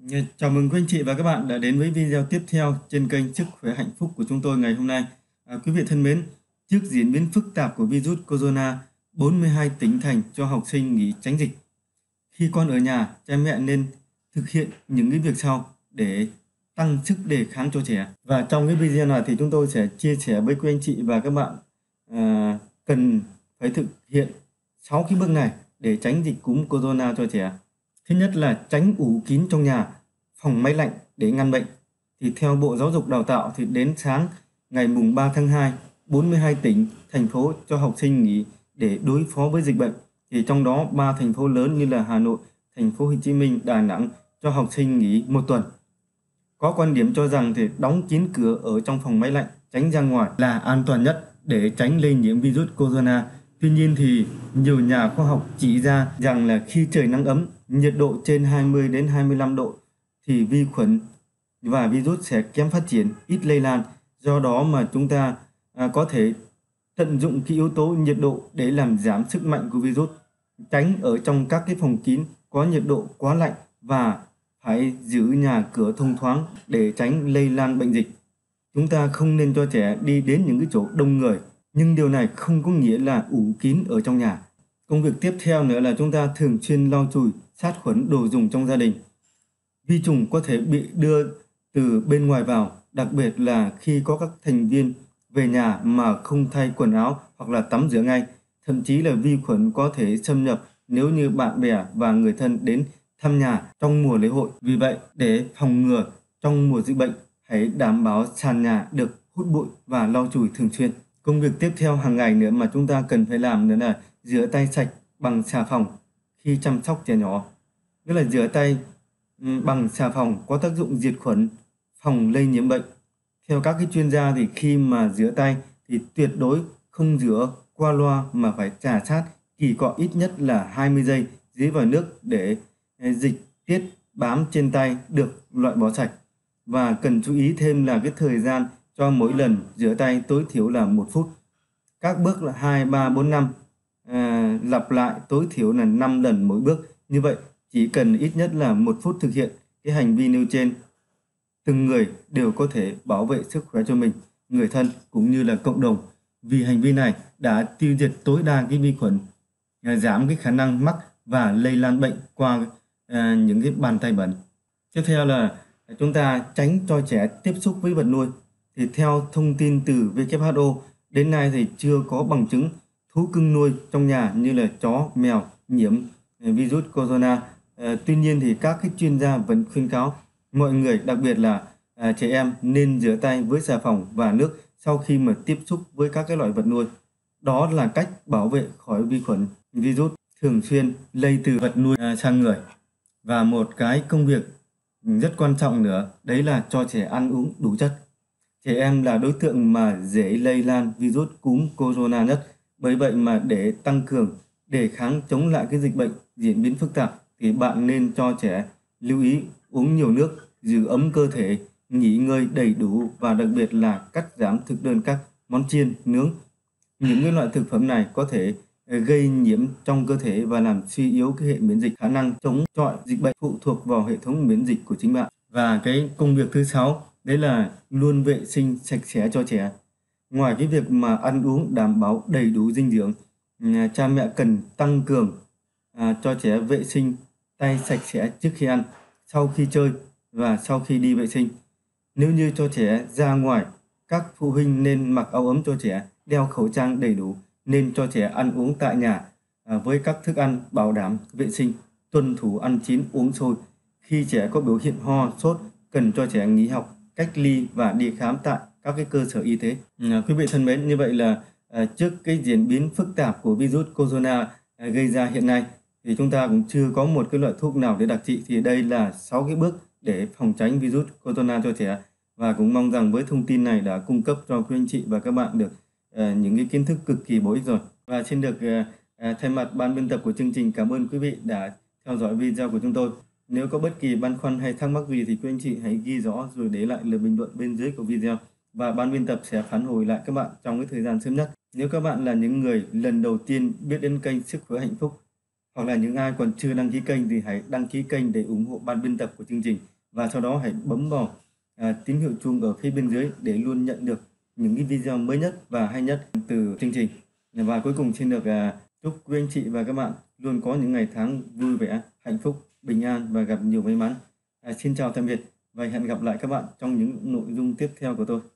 Chào mừng quý anh chị và các bạn đã đến với video tiếp theo trên kênh Sức khỏe hạnh phúc của chúng tôi ngày hôm nay. Quý vị thân mến, trước diễn biến phức tạp của virus corona, 42 tỉnh thành cho học sinh nghỉ tránh dịch. Khi con ở nhà, cha mẹ nên thực hiện những cái việc sau để tăng sức đề kháng cho trẻ. Và trong cái video này thì chúng tôi sẽ chia sẻ với quý anh chị và các bạn cần phải thực hiện 6 cái bước này để tránh dịch cúm corona cho trẻ. Thứ nhất là tránh ủ kín trong nhà, phòng máy lạnh để ngăn bệnh. Thì theo Bộ Giáo dục Đào tạo thì đến sáng ngày mùng 3 tháng 2, 42 tỉnh, thành phố cho học sinh nghỉ để đối phó với dịch bệnh. Thì trong đó 3 thành phố lớn như là Hà Nội, thành phố Hồ Chí Minh, Đà Nẵng cho học sinh nghỉ 1 tuần. Có quan điểm cho rằng thì đóng kín cửa ở trong phòng máy lạnh, tránh ra ngoài là an toàn nhất để tránh lây nhiễm virus corona. Tuy nhiên thì nhiều nhà khoa học chỉ ra rằng là khi trời nắng ấm, nhiệt độ trên 20 đến 25 độ thì vi khuẩn và virus sẽ kém phát triển, ít lây lan. Do đó mà chúng ta có thể tận dụng cái yếu tố nhiệt độ để làm giảm sức mạnh của virus, tránh ở trong các cái phòng kín có nhiệt độ quá lạnh và phải giữ nhà cửa thông thoáng để tránh lây lan bệnh dịch. Chúng ta không nên cho trẻ đi đến những cái chỗ đông người, nhưng điều này không có nghĩa là ủ kín ở trong nhà. Công việc tiếp theo nữa là chúng ta thường xuyên lau chùi, sát khuẩn đồ dùng trong gia đình. Vi trùng có thể bị đưa từ bên ngoài vào, đặc biệt là khi có các thành viên về nhà mà không thay quần áo hoặc là tắm rửa ngay. Thậm chí là vi khuẩn có thể xâm nhập nếu như bạn bè và người thân đến thăm nhà trong mùa lễ hội. Vì vậy, để phòng ngừa trong mùa dịch bệnh, hãy đảm bảo sàn nhà được hút bụi và lau chùi thường xuyên. Công việc tiếp theo hàng ngày nữa mà chúng ta cần phải làm nữa là rửa tay sạch bằng xà phòng khi chăm sóc trẻ nhỏ. Nghĩa là rửa tay bằng xà phòng có tác dụng diệt khuẩn, phòng lây nhiễm bệnh. Theo các cái chuyên gia thì khi mà rửa tay thì tuyệt đối không rửa qua loa mà phải chà sát kỳ cọ ít nhất là 20 giây dưới vòi nước để dịch tiết bám trên tay được loại bỏ sạch. Và cần chú ý thêm là cái thời gian cho mỗi lần rửa tay tối thiểu là 1 phút. Các bước là 2, 3, 4, 5, lặp lại tối thiểu là 5 lần mỗi bước. Như vậy chỉ cần ít nhất là 1 phút thực hiện cái hành vi nêu trên. Từng người đều có thể bảo vệ sức khỏe cho mình, người thân cũng như là cộng đồng. Vì hành vi này đã tiêu diệt tối đa cái vi khuẩn, giảm cái khả năng mắc và lây lan bệnh qua những cái bàn tay bẩn. Tiếp theo là chúng ta tránh cho trẻ tiếp xúc với vật nuôi. Thì theo thông tin từ WHO, đến nay thì chưa có bằng chứng thú cưng nuôi trong nhà như là chó, mèo nhiễm virus corona. Tuy nhiên thì các cái chuyên gia vẫn khuyên cáo mọi người, đặc biệt là trẻ em, nên rửa tay với xà phòng và nước sau khi mà tiếp xúc với các cái loại vật nuôi. Đó là cách bảo vệ khỏi vi khuẩn, virus thường xuyên lây từ vật nuôi sang người. Và một cái công việc rất quan trọng nữa, đấy là cho trẻ ăn uống đủ chất. Trẻ em là đối tượng mà dễ lây lan virus cúm corona nhất. Bởi vậy mà để tăng cường đề kháng chống lại cái dịch bệnh diễn biến phức tạp thì bạn nên cho trẻ lưu ý uống nhiều nước, giữ ấm cơ thể, nghỉ ngơi đầy đủ và đặc biệt là cắt giảm thực đơn các món chiên, nướng. Những cái loại thực phẩm này có thể gây nhiễm trong cơ thể và làm suy yếu cái hệ miễn dịch, khả năng chống chọi dịch bệnh phụ thuộc vào hệ thống miễn dịch của chính bạn. Và cái công việc thứ 6 đấy là luôn vệ sinh sạch sẽ cho trẻ. Ngoài cái việc mà ăn uống đảm bảo đầy đủ dinh dưỡng, cha mẹ cần tăng cường cho trẻ vệ sinh tay sạch sẽ trước khi ăn, sau khi chơi và sau khi đi vệ sinh. Nếu như cho trẻ ra ngoài, các phụ huynh nên mặc áo ấm cho trẻ, đeo khẩu trang đầy đủ, nên cho trẻ ăn uống tại nhà với các thức ăn bảo đảm vệ sinh, tuân thủ ăn chín uống sôi. Khi trẻ có biểu hiện ho, sốt, cần cho trẻ nghỉ học, cách ly và đi khám tại các cái cơ sở y tế. Quý vị thân mến, như vậy là trước cái diễn biến phức tạp của virus corona gây ra hiện nay thì chúng ta cũng chưa có một cái loại thuốc nào để đặc trị. Thì đây là 6 cái bước để phòng tránh virus corona cho trẻ, và cũng mong rằng với thông tin này đã cung cấp cho quý anh chị và các bạn được những cái kiến thức cực kỳ bổ ích rồi. Và xin được thay mặt ban biên tập của chương trình cảm ơn quý vị đã theo dõi video của chúng tôi. Nếu có bất kỳ băn khoăn hay thắc mắc gì thì quý anh chị hãy ghi rõ rồi để lại lời bình luận bên dưới của video, và ban biên tập sẽ phản hồi lại các bạn trong cái thời gian sớm nhất. Nếu các bạn là những người lần đầu tiên biết đến kênh Sức khỏe hạnh phúc, hoặc là những ai còn chưa đăng ký kênh thì hãy đăng ký kênh để ủng hộ ban biên tập của chương trình. và sau đó hãy bấm vào tín hiệu chuông ở phía bên dưới để luôn nhận được những cái video mới nhất và hay nhất từ chương trình. Và cuối cùng xin được chúc quý anh chị và các bạn luôn có những ngày tháng vui vẻ, hạnh phúc, bình an và gặp nhiều may mắn. Xin chào tạm biệt và hẹn gặp lại các bạn trong những nội dung tiếp theo của tôi.